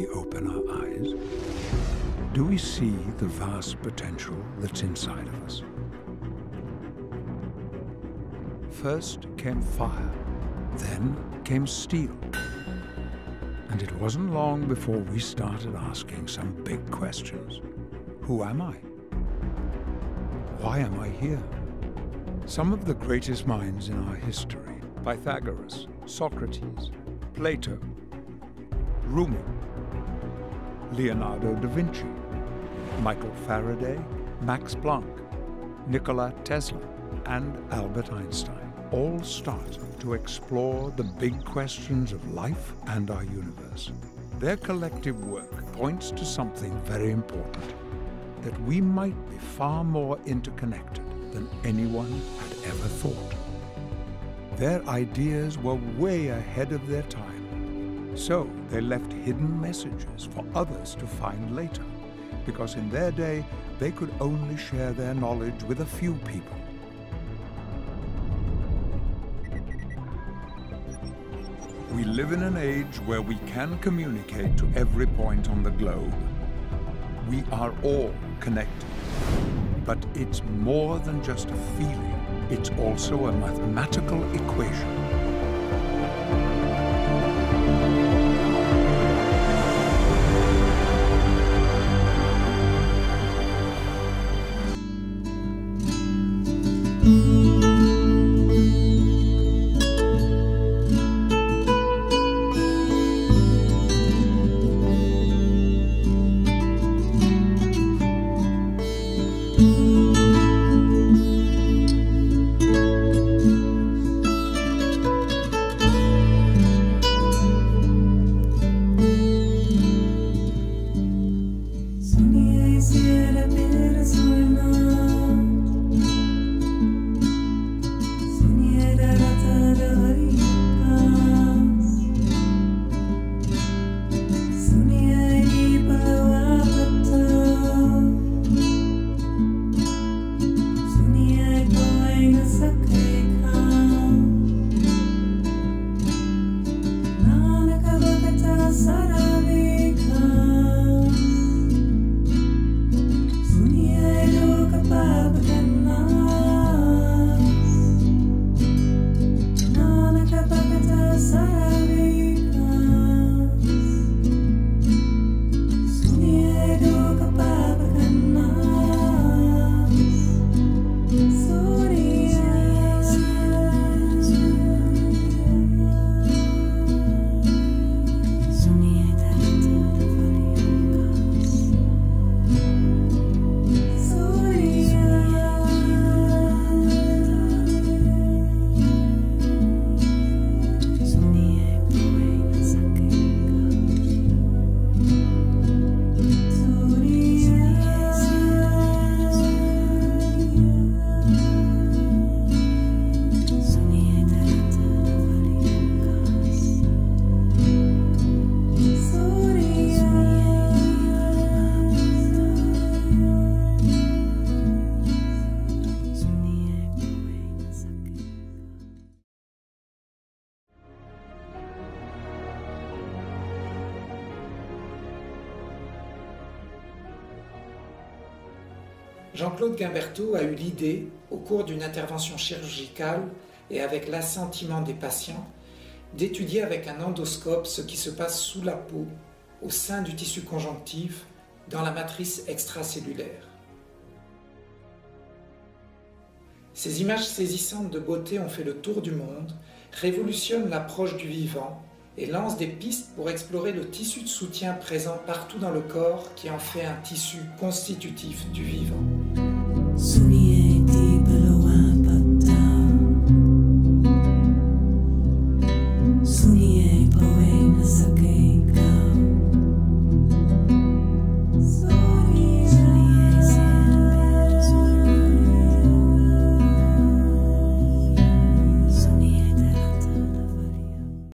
open our eyes? Do we see the vast potential that's inside of us? First came fire, then came steel. And it wasn't long before we started asking some big questions. Who am I? Why am I here? Some of the greatest minds in our history, Pythagoras, Socrates, Plato, Rumi, Leonardo da Vinci, Michael Faraday, Max Planck, Nikola Tesla, and Albert Einstein all start to explore the big questions of life and our universe. Their collective work points to something very important, that we might be far more interconnected than anyone had ever thought. Their ideas were way ahead of their time, so they left hidden messages for others to find later, because in their day they could only share their knowledge with a few people. We live in an age where we can communicate to every point on the globe. We are all connected. But it's more than just a feeling. It's also a mathematical equation. Jean-Claude Guimberteau a eu l'idée, au cours d'une intervention chirurgicale et avec l'assentiment des patients, d'étudier avec un endoscope ce qui se passe sous la peau, au sein du tissu conjonctif, dans la matrice extracellulaire. Ces images saisissantes de beauté ont fait le tour du monde, révolutionnent l'approche du vivant et lancent des pistes pour explorer le tissu de soutien présent partout dans le corps qui en fait un tissu constitutif du vivant.